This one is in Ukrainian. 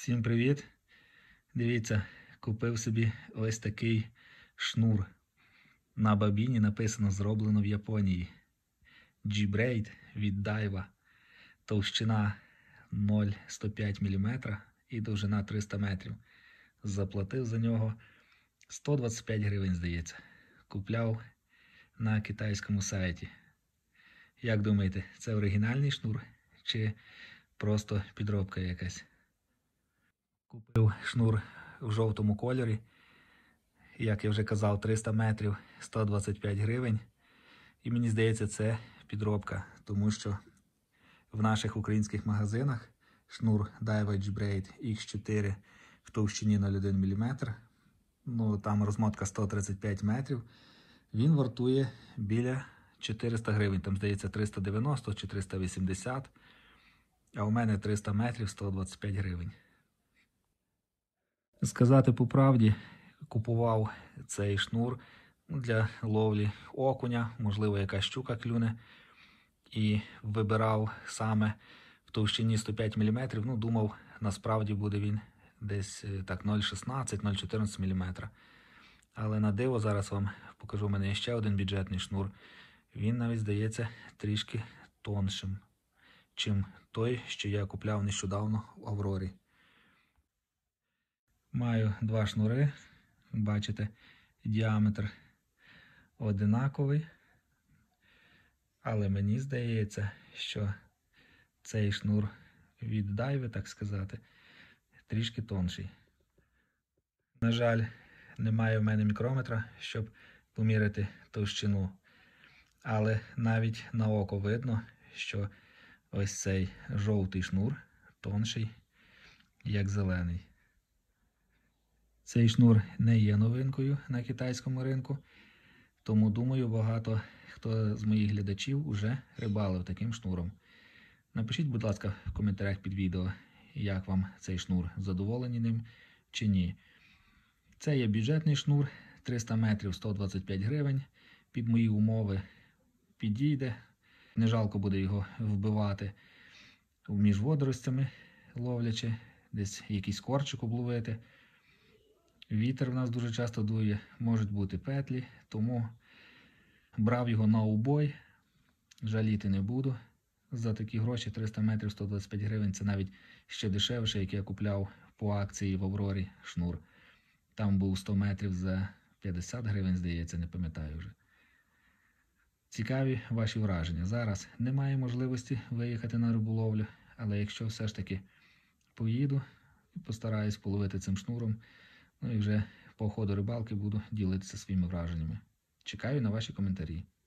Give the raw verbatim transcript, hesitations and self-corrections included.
Всім привіт! Дивіться, купив собі ось такий шнур. На бабіні написано «Зроблено в Японії». G-Braid від Daiwa. Товщина нуль цілих сто п'ять міліметрів і довжина триста метрів. Заплатив за нього сто двадцять п'ять гривень, здається. Купляв на китайському сайті. Як думаєте, це оригінальний шнур чи просто підробка якась? Купив шнур в жовтому кольорі. Як я вже казав, триста метрів, сто двадцять п'ять гривень. І мені здається, це підробка, тому що в наших українських магазинах шнур Daiwa G-Braid ікс чотири в товщині нуль цілих один міліметр, ну там розмотка сто тридцять п'ять метрів, він вартує біля чотириста гривень, там здається триста дев'яносто чи триста вісімдесят, а у мене триста метрів, сто двадцять п'ять гривень. Сказати по правді, купував цей шнур для ловлі окуня, можливо якась щука клюне, і вибирав саме в товщині сто п'ять міліметрів, ну думав, насправді буде він десь так нуль цілих шістнадцять - нуль цілих чотирнадцять міліметра. Але на диво зараз вам покажу, у мене є ще один бюджетний шнур. Він навіть здається трішки тоншим, чим той, що я купляв нещодавно в Аврорі. Маю два шнури, бачите, діаметр одинаковий, але мені здається, що цей шнур від Daiwa, так сказати, трішки тонший. На жаль, немає в мене мікрометра, щоб поміряти товщину, але навіть на око видно, що ось цей жовтий шнур тонший, як зелений. Цей шнур не є новинкою на китайському ринку, тому, думаю, багато хто з моїх глядачів уже рибалив таким шнуром. Напишіть, будь ласка, в коментарях під відео, як вам цей шнур, задоволені ним чи ні. Це є бюджетний шнур, триста метрів, сто двадцять п'ять гривень, під мої умови підійде. Не жалко буде його вбивати між водоростями, ловлячи, десь якийсь корчик обловити. Вітер в нас дуже часто дує, можуть бути петлі, тому брав його на убой, жаліти не буду. За такі гроші триста метрів, сто двадцять п'ять гривень, це навіть ще дешевше, як я купляв по акції в Аврорі шнур. Там був сто метрів за п'ятдесят гривень, здається, не пам'ятаю вже. Цікаві ваші враження. Зараз немає можливості виїхати на риболовлю, але якщо все ж таки поїду і постараюсь половити цим шнуром, ну і вже по ходу рибалки буду ділитися своїми враженнями. Чекаю на ваші коментарі.